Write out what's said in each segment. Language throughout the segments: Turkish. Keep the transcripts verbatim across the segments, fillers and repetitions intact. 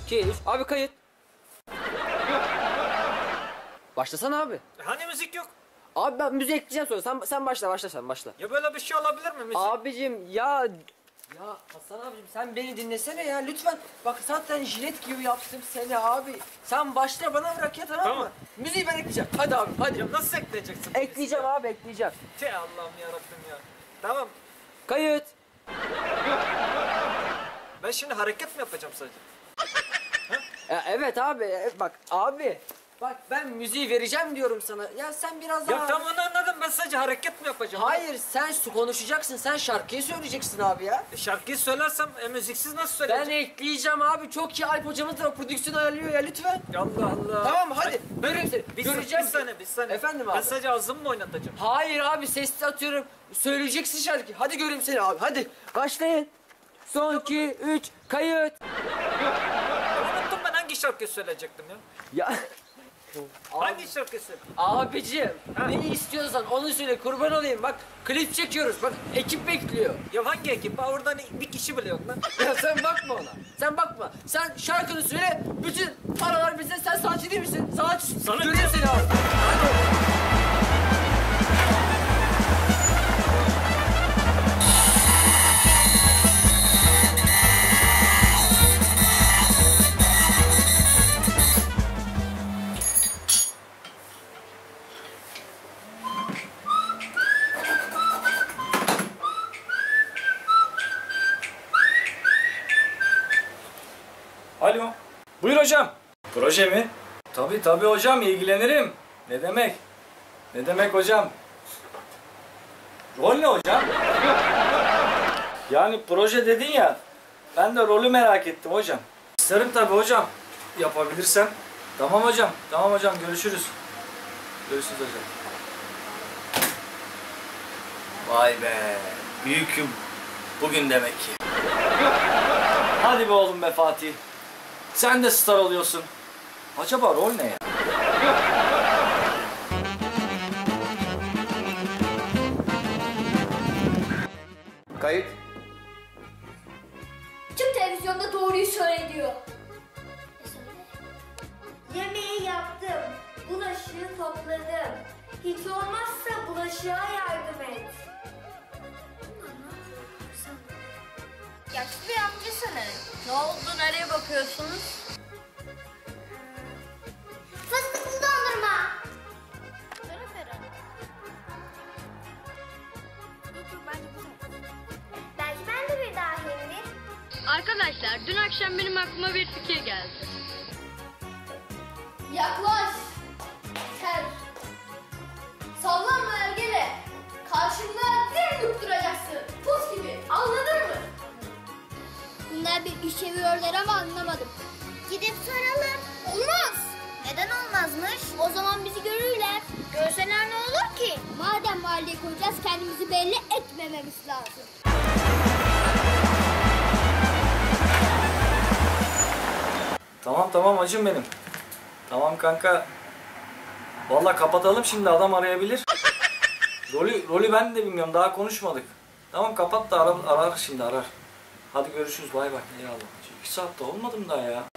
iki, üç. Abi kayıt. Başlasana abi. Hani müzik yok? Abi ben müzik ekleyeceğim sonra. Sen, sen başla başla sen başla. Ya böyle bir şey olabilir mi müzik? Abicim ya... Ya Hasan abicim sen beni dinlesene ya lütfen. Bak zaten jilet gibi yaptım seni abi. Sen başla bana bırak ya tamam, Tamam. mı? Müziği ben ekleyeceğim. Hadi abi hadi. Ya nasıl ekleyeceksin? Ekleyeceğim abi ekleyeceğim. Te Allah'ım yarabbim ya. Tamam. Kayıt. Ben şimdi hareket mi yapacağım sadece? Ya evet abi e, bak abi. Bak ben müziği vereceğim diyorum sana. Ya sen biraz daha... Ya tamam onu anladım, ben sadece hareket mi yapacağım? Hayır sen su konuşacaksın. Sen şarkıyı söyleyeceksin abi ya. E, şarkıyı söylersem e, müziksiz nasıl Ben söyleyeceğim? ekleyeceğim abi. Çok iyi Alp hocamız da prodüksiyon ayarlıyor ya lütfen. Ya Allah Allah. Tamam mı? Hadi. Ben- Göreyim seni. Bir, Göreceğim. bir saniye bir saniye. Efendim Ben abi. sadece ağzımla oynatacağım. Hayır abi sesli atıyorum. Söyleyeceksin şarkı. Hadi göreyim seni abi. Hadi. Başlayın. Son iki, üç, kayıt. Unuttum ben hangi şarkıyı söyleyecektim ya? Ya Hangi şarkıyı söyleyeyim? abicim Ha. ne istiyorsan onu söyle kurban olayım. Bak klip çekiyoruz. Bak ekip bekliyor. Ya hangi ekip? Ha, orada bir kişi bile yok lan. Ya sen bakma ona. Sen bakma. Sen şarkını söyle. Bütün paralar bize. Sen sanatçı değil misin? Sanatçı. Sanatçı. Görüyorum seni abi. Hadi. Alo. Buyur hocam. Proje mi? Tabii tabii hocam, ilgilenirim. Ne demek? Ne demek hocam? Rol ne hocam? Yani proje dedin ya. Ben de rolü merak ettim hocam. İsterim tabii hocam. Yapabilirsem. Tamam hocam. Tamam hocam, görüşürüz. Görüşürüz hocam. Vay be. Büyüküm. Bugün demek ki. Hadi be oğlum be Fatih. Sen de star oluyorsun. Acaba rol ne ya? Kayıt. Tüm televizyonda doğruyu söylüyor. Yemeği yaptım. Bulaşığı topladım. Hiç olmazsa bulaşığa yardım et. Yaşlı bir amcasınız. Ne oldu? Nereye bakıyorsunuz? Fıstıklı dondurma. Ferah ferah. Dur dur, bence güzel. Belki ben de bir dahiyimdir. Arkadaşlar, dün akşam benim aklıma bir fikir geldi. Yaklaş. Ter. Sallanma ergele. Karşımda dimdik duracaksın. Pus gibi. Anladın mı? Bunlar bir iş çeviriyorlar ama anlamadım. Gidip soralım. Olmaz. Neden olmazmış? O zaman bizi görürler. Görseler ne olur ki? Madem mahalleye koyacağız, kendimizi belli etmememiz lazım. Tamam tamam hacım benim. Tamam kanka. Vallahi kapatalım şimdi, adam arayabilir. Rolü, rolü ben de bilmiyorum, daha konuşmadık. Tamam kapat da arar, arar şimdi arar. Hadi görüşürüz, bay bay. Eyvallah. İki saatte olmadım daha ya.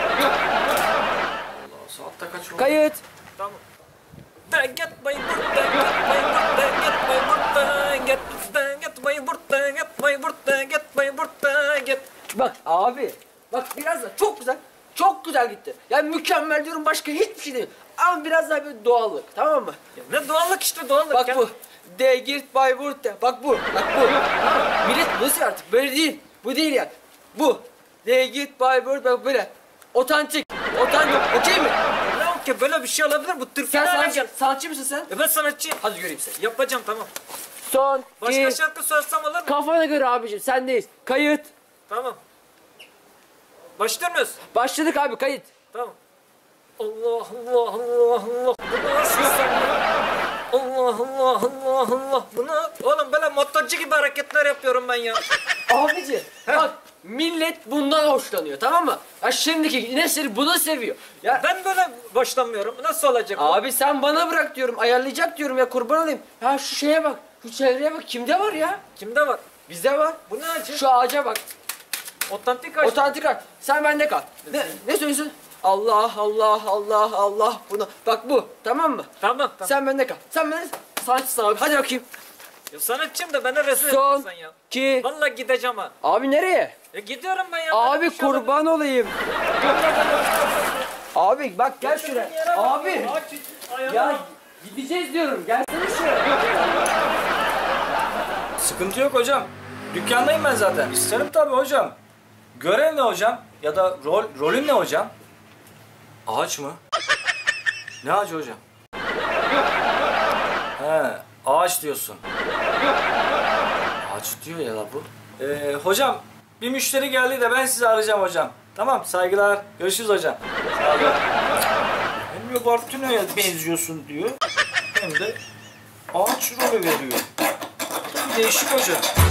Allah, saatte kaç oldu? Kayıt. Tamam. Da git bay burada, git bay burada, git bay burada, git burada, git bay burada, git bay burada, git bay burada, git. Bak abi. Bak biraz da çok güzel. Çok güzel gitti. Yani mükemmel diyorum, başka hiçbir şey değil. Ama biraz daha bir doğallık, tamam mı? Ya ne doğallık işte, doğallık Bak ya. bu. De girt Bayburt de. Bak bu. Bak bu. Tamam. Millet nasıl artık? Böyle değil. Bu değil yani. Bu. De git Bayburt, bak böyle. Otantik. Otantik. Okey mi? Ne ki böyle bir şey olabilir, bu Sen Türkiye'de sanatçı, sanatçı mısın sen? E ben sanatçıyım. Hadi göreyim seni. Yapacağım tamam. Son. Başka iki. şarkı söylesem olur mu? Kafana göre abicim, sendeyiz. Kayıt. Tamam. Başlıyor muyuz? Başladık abi, kayıt. Tamam. Allah Allah Allah Allah. Bu nasıl sen? Allah Allah Allah Allah. Bunu oğlum böyle motorcu gibi hareketler yapıyorum ben ya. Abici bak, millet bundan hoşlanıyor, tamam mı? Ya şimdiki nesil bunu seviyor. Ya Ben böyle boşlanmıyorum. Nasıl olacak bu? abi sen bana bırak diyorum, ayarlayacak diyorum ya, kurban olayım. Ya şu şeye bak, şu çevreye bak, kimde var ya? Kimde var? Bizde var. Bu ne acı? Şu ağaca bak. Otantik ağaç. Otantik ağaç. Sen bende kal. Ne, ne söylüyorsun? Allah Allah Allah Allah bunu. Bak bu. Tamam mı? Tamam tamam. Sen bende kal. Sen bende sanatçısın abi. Hadi bakayım. Ya sanatçıyım da bana resim Son. yapıyorsun ya. Ki. Vallahi gideceğim ha. Abi nereye? Ya gidiyorum ben ya. Abi Ben konuşalım. kurban olayım. Abi bak gel şuraya. Abi. Ya gideceğiz diyorum. Gelsene şuraya. Sıkıntı yok hocam. Dükkandayım ben zaten. İsterim tabii hocam. Görev ne hocam? Ya da rol rolün ne hocam? Ağaç mı? Ne ağacı hocam? He, ağaç diyorsun. Ağaç diyor ya la bu. Ee, hocam bir müşteri geldi de ben sizi arayacağım hocam. Tamam, saygılar. Görüşürüz hocam. Sağ olun. Hem diyor Bartino'ya benziyorsun diyor. Hem de ağaç rolü veriyor. Değişik hocam.